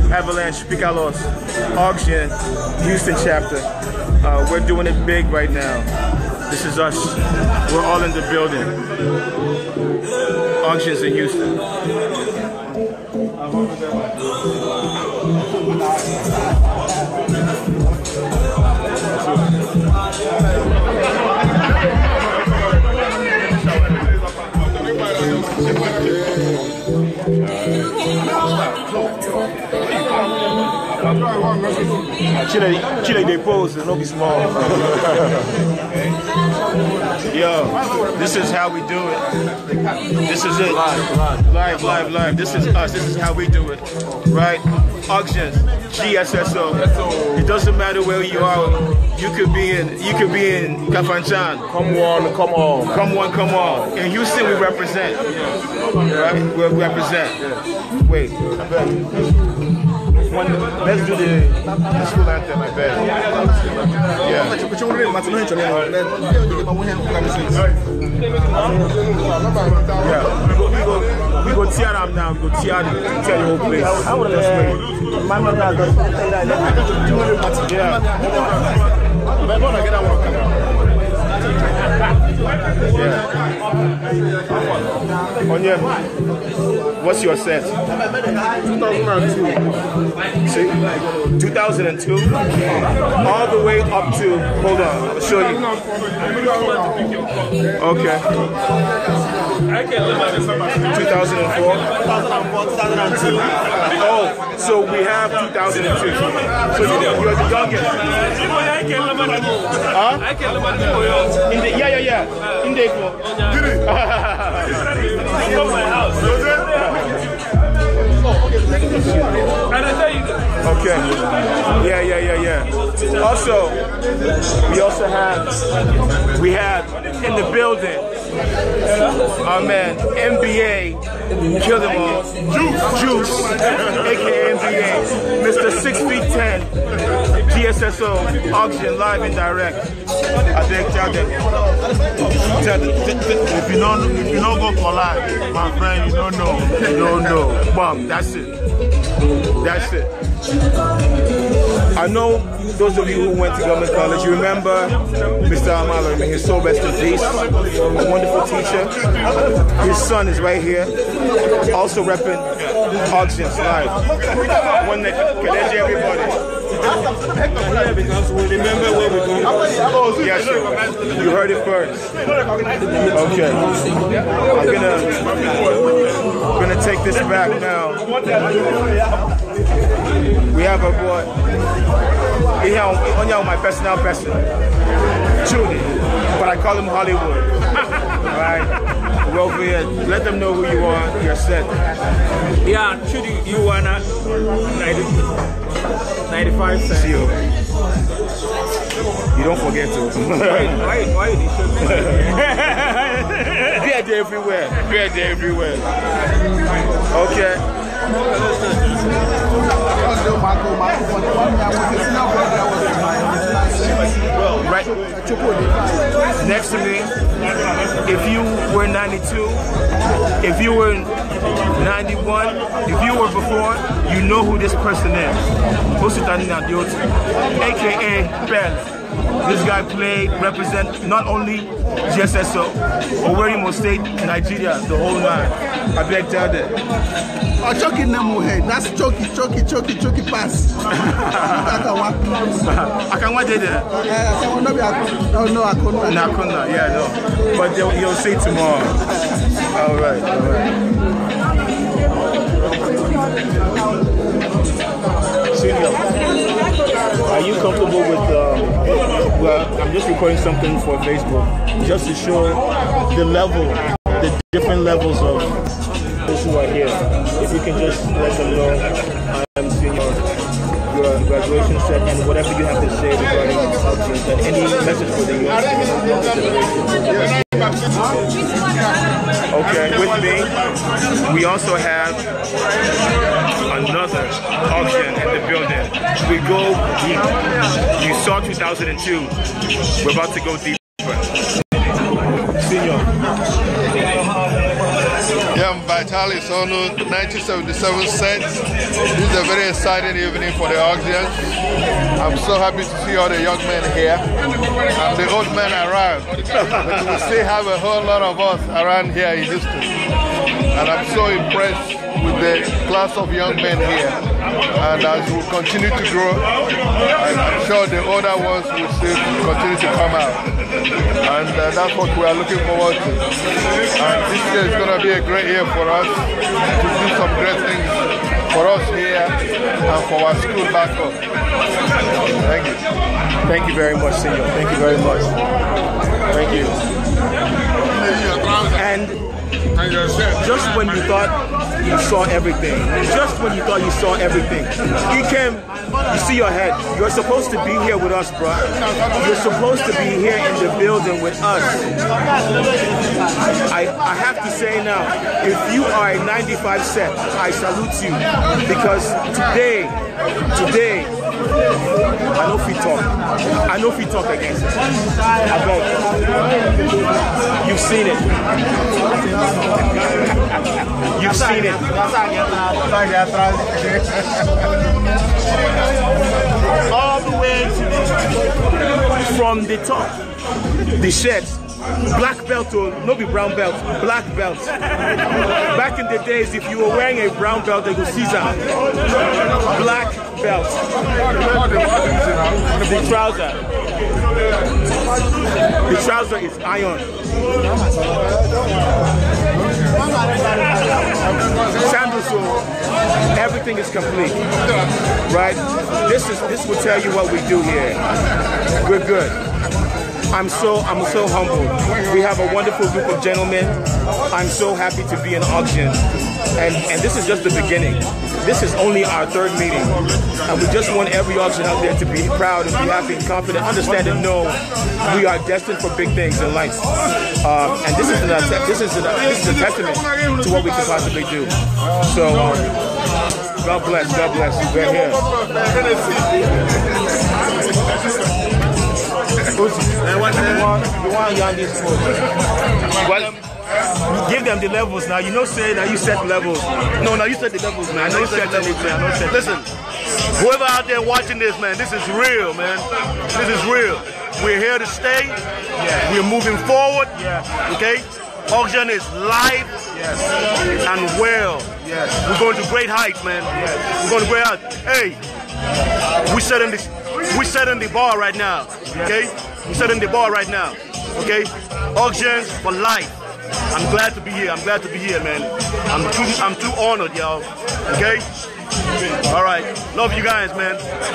Avalanche Picalos auction, Houston chapter. We're doing it big right now. This is us. We're all in the building. Auctions in Houston. Chile they pose, no be small. Yo, this is how we do it. This is it. Live. This is us. This is how we do it. Right? Auctions, GSSO. It doesn't matter where you are. You could be in Kafanchan. Come on, come on. Come on, come on. In Houston we represent. Right? We represent. Wait. Let's do the school anthem, I bet. Yeah. We go tear them now. We go tear the whole place. Just wait. Onye, what's your set? 2002. See? 2002? All the way up to, hold on, I'll show you. Okay. 2004? 2002. Oh, so we have 2002. So you're the youngest. Huh? Yeah. In the Okay. Yeah. Also, we have in the building our man NBA Kill Them All, Juice, aka NBA, Mr. 6'10", GSSO auction live and direct. I think tell them. If you don't go for live, my friend, you don't know. Bum, that's it. I know those of you who went to government college, you remember Mr. Amalo, his soul rest in peace, a wonderful teacher. His son is right here, also repping auctions live. One that can edge everybody. Yeah, because we remember where we go. Yes, sir. You heard it first. Okay. I'm gonna take this back now. We have a boy. He on my personal person, Judy, but I call him Hollywood. Alright? We're over here. Let them know who you are. You're set. Yeah, Judy, you wanna 95 cents. You don't forget to. Why you Beer day everywhere. Okay. Right next to me, if you were 92, if you were 91, if you were before, you know who this person is. AKA Bell. This guy played, represent not only GSSO, Owerri State, Nigeria, the whole nine. I beg tell them. Oh, Chucky Nemo head. That's Chucky pass. I can't wait there. No, yeah, no. But you'll see tomorrow. All right. Senior, are you comfortable with, well, I'm just recording something for Facebook, just to show the different levels of those who are here. If you can just let them know I'm Senior, your graduation set, and whatever you have to say regarding auctions, and any message for the youth. Okay, with me, we also have another auction in the building. We go deep. You saw 2002. We're about to go deeper. Senior. Yeah, I'm back. Charlie Sonu, 1977 set. This is a very exciting evening for the audience. I'm so happy to see all the young men here and the old men around. But we still have a whole lot of us around here in Houston. And I'm so impressed with the class of young men here. And as we continue to grow, I'm sure the older ones will still continue to come out. And that's what we are looking forward to. And this year is going to be a great year for us to do some great things for us here and for our school back home. Thank you. Thank you very much, Senor. Thank you very much. Thank you. And just when you thought you saw everything, he came, you see your head. You're supposed to be here with us, bro. You're supposed to be here in the building with us. I have to say now, if you are a 95 set, I salute you, because today, I know if we talk against it. I bet. You've seen it. You've seen it. All the way from the top, the sheds. Black belt, or no be brown belt, black belt. Back in the days, if you were wearing a brown belt, they go Caesar. Black belt. The trouser. The trouser is iron. Sandals, everything is complete. Right? This will tell you what we do here. We're good. I'm so humbled. We have a wonderful group of gentlemen. I'm so happy to be in auction. And this is just the beginning. This is only our third meeting. And we just want every auction out there to be proud and be happy and confident, understand and know we are destined for big things in life. And this is a testament to what we can possibly do. So God bless, we're here. You want Yandy's food? Well, give them the levels now. You know, say that you set levels. No, you set the levels, man. I know you set levels, man. Listen, whoever out there watching this, man, this is real, man. This is real. We're here to stay. Yeah. We're moving forward. Yeah. Okay. Auction is live. Yes. And well. Yes. We're going to great heights, man. Yes. We're going to great heights. Hey, we're setting the bar right now. Okay. We're setting the bar right now. Okay. Auctions for life. I'm glad to be here. Man. I'm too honored, y'all. Okay. All right. Love you guys, man.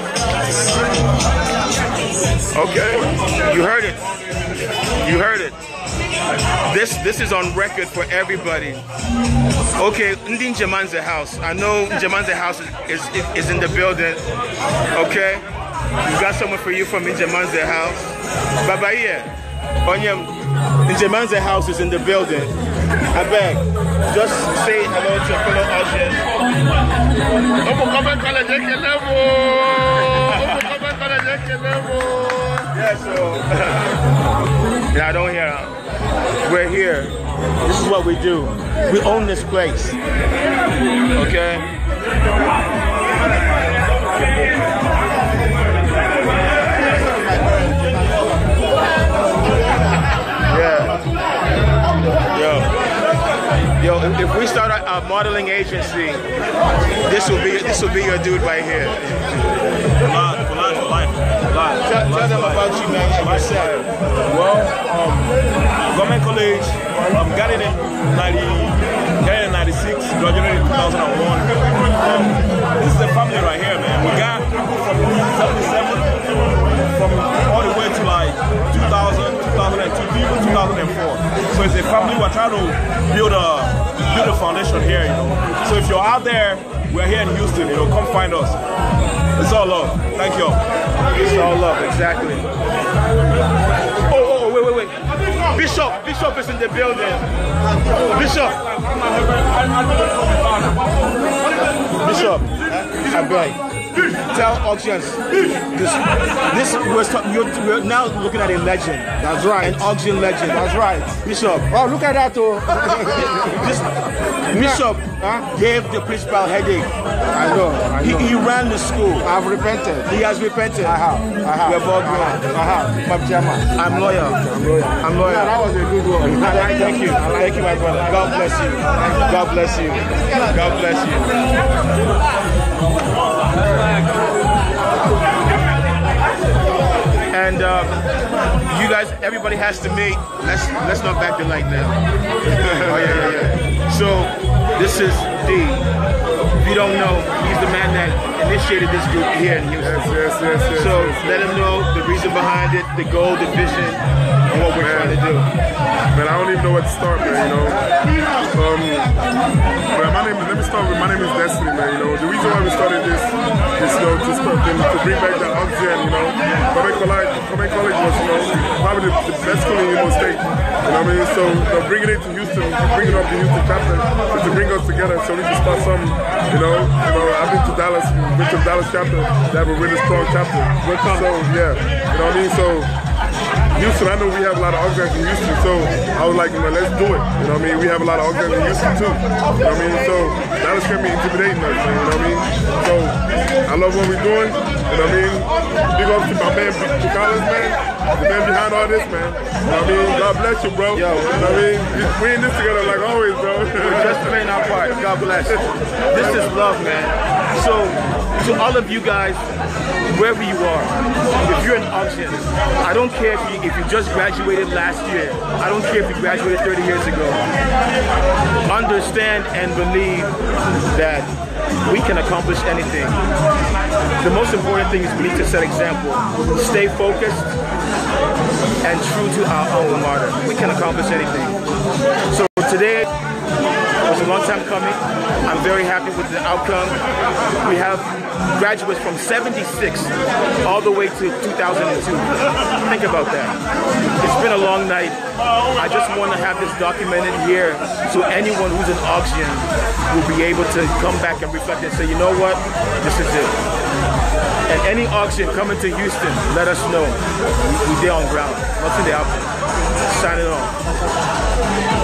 Okay. You heard it. This is on record for everybody. Okay, Ndi Njemanze House. I know Njemanze House is in the building. Okay. We got someone for you from Njemanze House. Babaiye. Onyem. Njemanze House is in the building. I beg. Just say hello to your fellow audience. Yeah, so yeah, I don't hear her. We're here. This is what we do. We own this place. Okay? Yo, if we start a modeling agency, this will be your dude right here. Tell them about you, man, and yourself. Well, Government College, got it in 96, graduated in 2001. This is a family right here, man. We got people from 77, from all the way to like 2000, 2002, even 2004. So it's a family. We're trying to build a foundation here, you know. So if you're out there, we're here in Houston, you know, come find us. It's all love. Thank you. It's all love, exactly. Oh, wait. Bishop is in the building. Bishop, I beg. tell auctions. We're now looking at a legend. That's right. An auction legend. That's right. Bishop. Oh, look at that, too. Bishop gave the principal headache. I know. He ran the school. I've repented. He has repented. I have. We're both grown. Bob Chairman. I'm loyal. Yeah, that was a good one. Thank you. Thank you, my brother. God bless you. God bless you. God bless you. And you guys, everybody has to meet. Let's not back the light now. Oh yeah. So this is D. If you don't know, he's the man that initiated this group here in Houston. Yes. So let him know the reason behind it, the goal, the vision, and what we're trying to do. Man, I don't even know where to start, man, you know. Let me start with, my name is Destiny, man, you know. The reason why we started this is, you know, to bring back the Auxilian, you know. Comet College was, you know, probably the best school in Imo State, you know what I mean? So, bringing it to Houston, bringing up the Houston chapter, is to bring us together so we can start something, you know. I've been to Dallas chapter, they have a really strong chapter. So, yeah, you know what I mean? So, Houston, I know we have a lot of Auxilians in Houston, so I was like, let's do it. You know what I mean? We have a lot of Auxilians in Houston too. You know what I mean? So Dallas can be intimidating us, man, you know what I mean? So I love what we're doing, you know what I mean? Big up to my man, Collins, man. The man behind all this, man. You know what I mean? God bless you, bro. You know what I mean? We in this together like always, bro. We're just playing our part. God bless. This is love, man. So to all of you guys, wherever you are, if you're an auction, I don't care if you just graduated last year. I don't care if you graduated 30 years ago. Understand and believe that we can accomplish anything. The most important thing is we need to set example. Stay focused and true to our alma mater. We can accomplish anything. So today was a long time coming. I'm very happy with the outcome. We have graduates from 76 all the way to 2002. Think about that. It's been a long night. I just want to have this documented here so anyone who's an auction will be able to come back and reflect and say, you know what, this is it. And any auction coming to Houston, let us know. We're there on ground. Nothing there. Signing off.